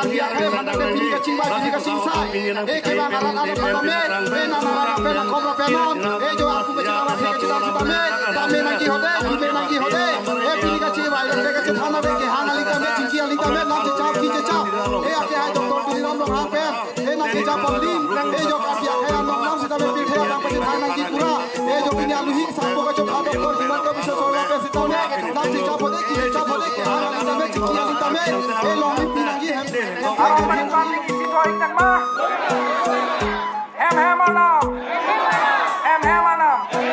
kia kaya mana ke pilih kacing bayi pilih kacing sai. Kaya naran ada patame, naran pena kobra penon. Jo aku bercakap lagi kita sutame, tame nanti hode, ibe nanti hode. Pilih kacing bayi pilih kacing thana beke hang alika me cingki alika me nanti cap kije cap. Ake hai doktor pilih ram dong hang pen. Nanti cap polin. Jo kaki kaya nam sita me pilih hang pasti thang nanti pura. Jo kini aluhi sampo kacang ada doktor himan ke bisa soal apa sih tahu ni. Nanti cap hode kije cap hode hang alika me cingki alika me. Long pilih lagi hem. Aku menikmati di situ ikan mah. Hem mana? Hem mana?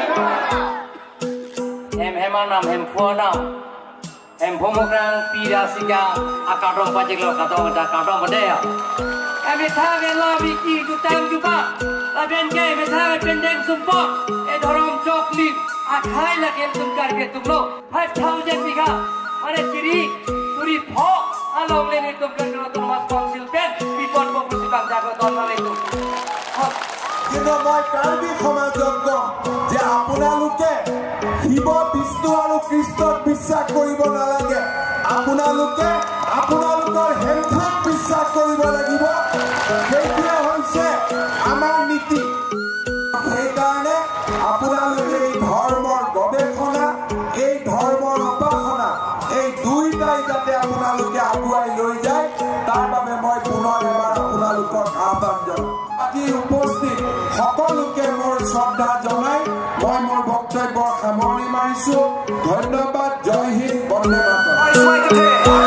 Hem anam, hem puanam, hem pemukran pirasika akadom pajak lo kadom ada kadom bedaya. Bethagen labi ki jutam juga, laben ke bethagen pendek sumpah, dorom cokli, akhai lagi tumkar ke tumlo, 5,000 biga, mana ciri, suri pok, along leni tumkar ke tumas konsil pen, bipon popusi bangsa ke tuan itu. কিন্তু মই কাৰ্বি সমাজক কম যে আপোনালোকে শিৱ বিষ্ণু আৰু কৃষ্ণক বিশ্বাস কৰিব নালাগে আপোনালোকে আপোনালোকৰ হেমথাক বিশ্বাস কৰিব লাগিব সেইটোৱে হৈছে আমাৰ নীতি সেইকাৰণে আপোনালোকে এই ধৰ্মৰ গৱেষণা এই ধৰ্মৰ উপাসনা এই দুইটাই যাতে আপোনালোকে আগুৱাই লৈ যায় তাৰ বাবে মই পুনৰ এবাৰ আপোনালোকক আহ্বান জনাওঁ আজি উপস্থিত সকলোকে মোৰ শ্ৰদ্ধা জনাই মই মোৰ বক্তব্যৰ সামৰণি মাৰিছো ধন্যবাদ জয় হিন্দ বন্দে মাতৰম